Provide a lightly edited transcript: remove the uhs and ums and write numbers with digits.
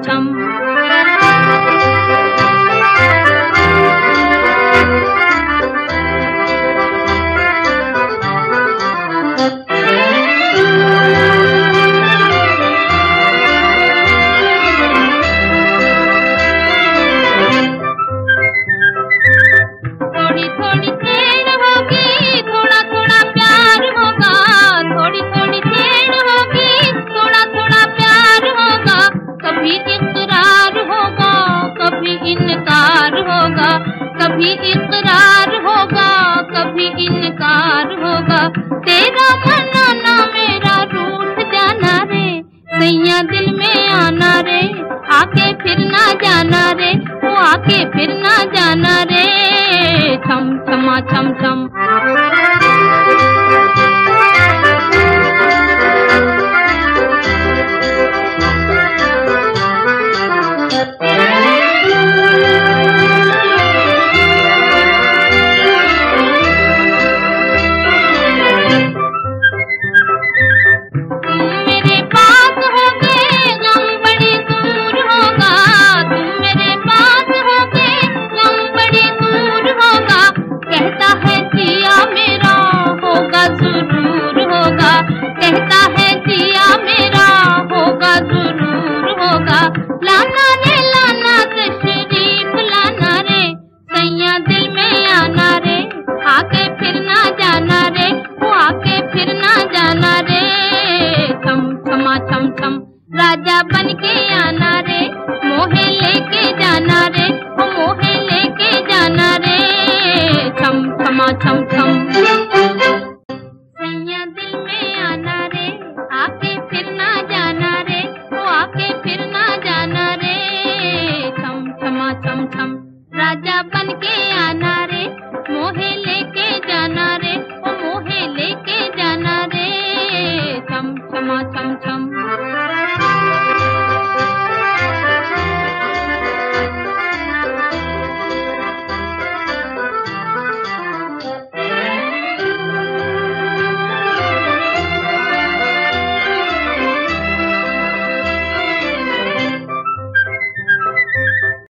छम। थोड़ी थोड़ी छेड़ होगी, थोड़ा थोड़ा प्यार होगा, थोड़ी थोड़ी छेड़ होगी, थोड़ा थोड़ा प्यार होगा, कभी इकरार होगा, कभी इनकार होगा, कभी इकरार होगा, कभी इनकार होगा। तेरा मनाना मेरा रूठ जाना रे, सैया दिल में आना रे, आके फिर ना जाना रे, वो आके फिर ना जाना रे। छम छमा छम छम। कहता है जिया मेरा होगा जरूर होगा, लाना रे लाना तशरीफ लाना रे, सैया दिल में आना रे, आके फिर ना जाना रे, वो आके फिर ना जाना रे। छम छमा छम छम, राजा बन के आना रे, मोहे लेके जाना रे, वो मोहे लेके जाना रे। छम छमा छम छम। सैया दिल में आना रे, आके फिर ना जाना रे, वो आके फिर ना जाना रे। छम छमा छम छम, राजा बन के आना रे, मोहे लेके जाना रे, वो मोहे लेके जाना रे। छम छमा छम छम।